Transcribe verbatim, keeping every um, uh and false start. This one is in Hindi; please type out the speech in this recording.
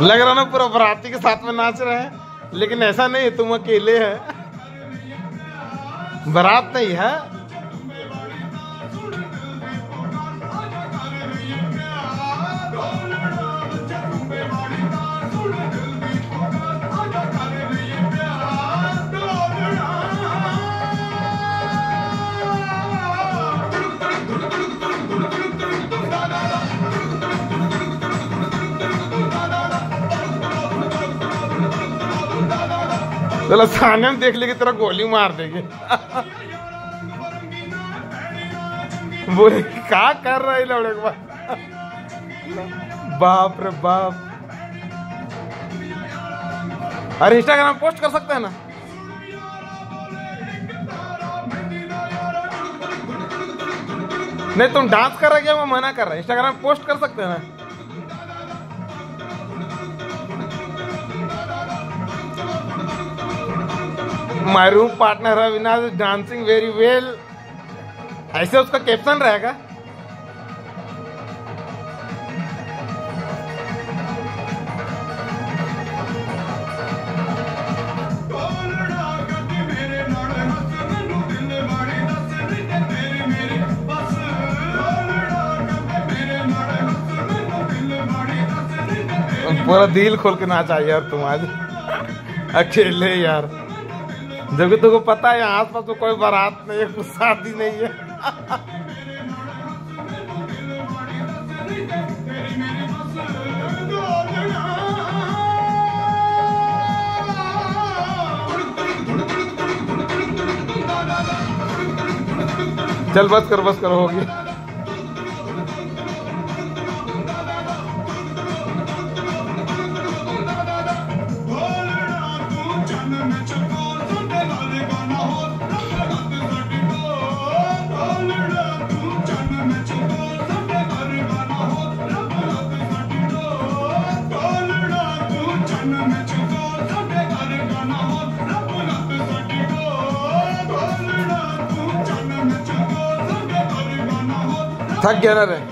लग रहा ना पूरा बराती के साथ में नाच रहे हैं, लेकिन ऐसा नहीं है, तुम अकेले है, बारात नहीं है। चलो सामने हम देख लेगी तेरा गोली मार देगी। बोले क्या कर रहा है लौड़े के बाद। बाप रे बाप। अरे इंस्टाग्राम पोस्ट कर सकते हैं ना। नहीं तुम डांस कर रहे क्या, वो मना कर रहा है, इंस्टाग्राम पोस्ट कर सकते हैं ना। My room partner Avinash is dancing very well, ऐसे उसका कैप्शन रहेगा। पूरा दिल खोल के नाचा यार तुम आज अकेले यार, जबकि तुमको पता है आस पास तो कोई बारात नहीं है, कुछ शादी नहीं है। चल बस कर बस कर, होगी। थक गया ना रे।